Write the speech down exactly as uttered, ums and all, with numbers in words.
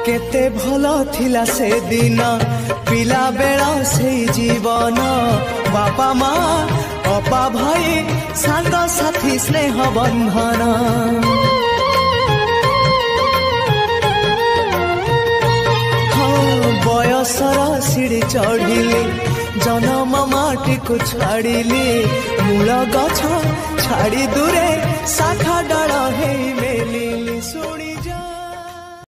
केते भलो थिला से दिन पिला बेला से जीवन बापा माँ अपा भाई सांग साथी स्नेह बंधन बयसर सीढ़ी चढ़िली जन्म माटी को छाड़िली मूल गछ छाड़ी दूरे शाखा डाल हे मेली।